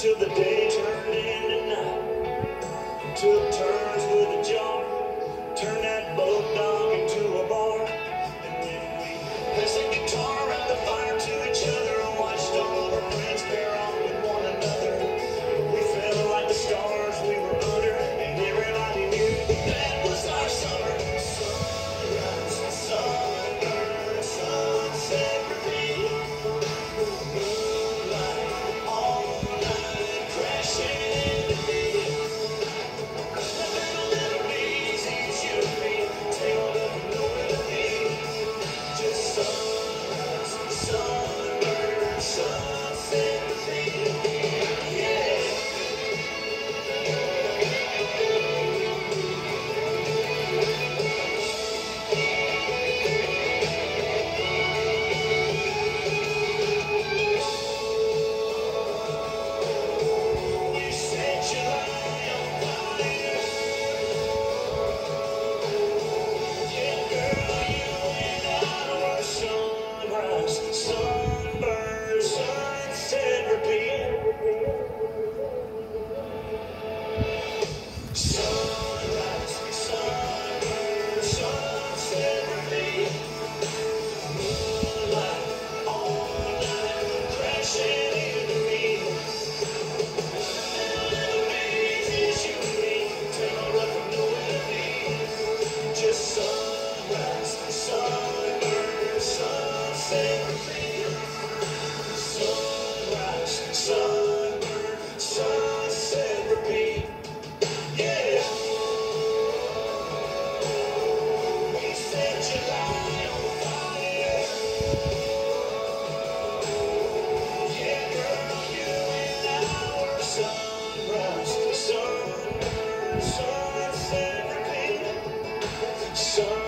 till the day turned into night. Took turns with a jar, turned that boat dog into a bar. And then we passed the guitar around the fire to each other and watched all of our friends pair off with one another. We felt like the stars we were under, and everybody knew that was our summer. Sunrise, sunburn, sunset, repeat. Moonlight, all night, crashing into me. Little breezes, you and me, tangled up and nowhere to be. Just sunrise, sunburn, sunset, repeat. Yeah. You set your light on fire. Yeah, girl, you and I were sunrise, sunburn, sunset, repeat. Sunrise, sunburn, sunset, repeat. Moonlight, all night, crashing into me. Little breezes, you and me, tangled up and nowhere to be. Just sunrise, sunburn, sunset, repeat. Sunrise, sunburn, sunset, repeat. Yeah. We set your light on fire. Yeah, girl, you and I were sunrise, sunburn, sunset, repeat. Sunrise.